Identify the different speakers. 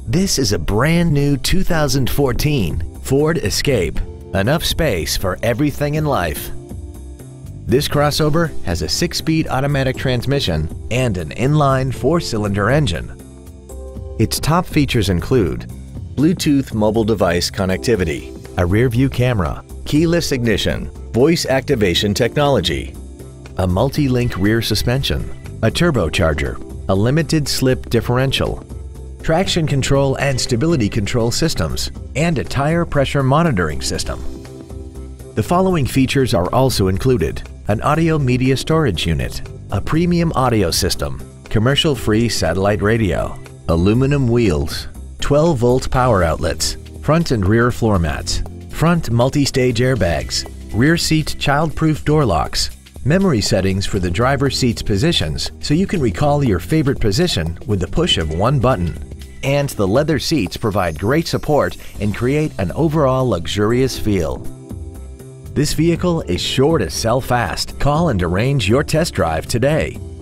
Speaker 1: This is a brand new 2014 Ford Escape. Enough space for everything in life. This crossover has a 6-speed automatic transmission and an inline 4-cylinder engine. Its top features include Bluetooth mobile device connectivity, a rear-view camera, keyless ignition, voice activation technology, a multi-link rear suspension, a turbocharger, a limited slip differential, traction control and stability control systems, and a tire pressure monitoring system. The following features are also included: an audio media storage unit, a premium audio system, commercial-free satellite radio, aluminum wheels, 12-volt power outlets, front and rear floor mats, front multi-stage airbags, rear seat child-proof door locks, memory settings for the driver's seat's positions so you can recall your favorite position with the push of one button. And the leather seats provide great support and create an overall luxurious feel. This vehicle is sure to sell fast. Call and arrange your test drive today.